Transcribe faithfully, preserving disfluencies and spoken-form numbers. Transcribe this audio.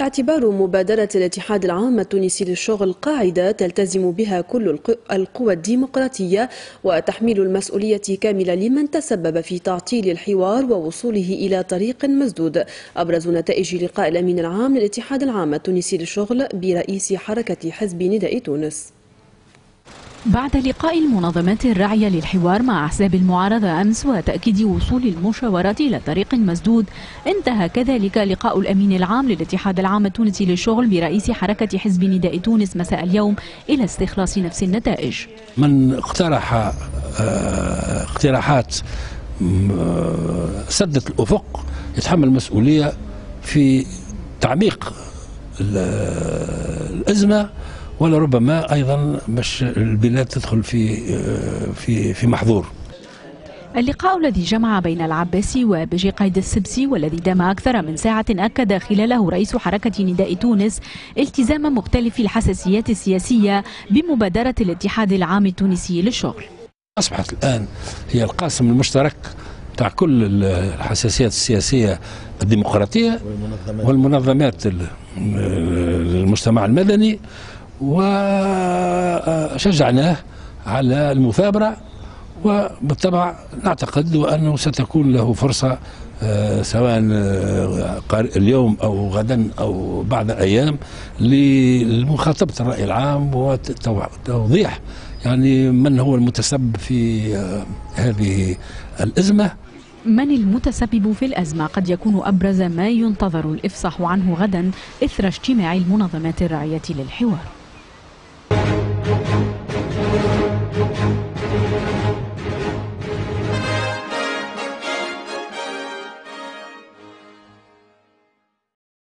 باعتبار مبادرة الاتحاد العام التونسي للشغل قاعدة تلتزم بها كل القوى الديمقراطية وتحميل المسؤولية كاملة لمن تسبب في تعطيل الحوار ووصوله إلى طريق مسدود. أبرز نتائج لقاء الأمين العام للاتحاد العام التونسي للشغل برئيس حركة حزب نداء تونس. بعد لقاء المنظمات الراعية للحوار مع أحزاب المعارضة أمس وتأكيد وصول المشاورات إلى طريق مسدود، انتهى كذلك لقاء الأمين العام للاتحاد العام التونسي للشغل برئيس حركة حزب نداء تونس مساء اليوم إلى استخلاص نفس النتائج. من اقترح اقتراحات سدت الأفق يتحمل المسؤولية في تعميق الأزمة، ولا ربما ايضا باش البلاد تدخل في في في محظور. اللقاء الذي جمع بين العباسي وبجي قايد السبسي والذي دام أكثر من ساعة أكد خلاله رئيس حركة نداء تونس التزام مختلف الحساسيات السياسية بمبادرة الاتحاد العام التونسي للشغل. أصبحت الآن هي القاسم المشترك تاع كل الحساسيات السياسية الديمقراطية والمنظمات المجتمع المدني، وشجعناه على المثابرة، وبالطبع نعتقد أنه ستكون له فرصة سواء اليوم أو غدا أو بعد أيام لمخاطبة الرأي العام وتوضيح يعني من هو المتسبب في هذه الأزمة. من المتسبب في الأزمة قد يكون أبرز ما ينتظر الإفصاح عنه غدا إثر اجتماع المنظمات الراعية للحوار.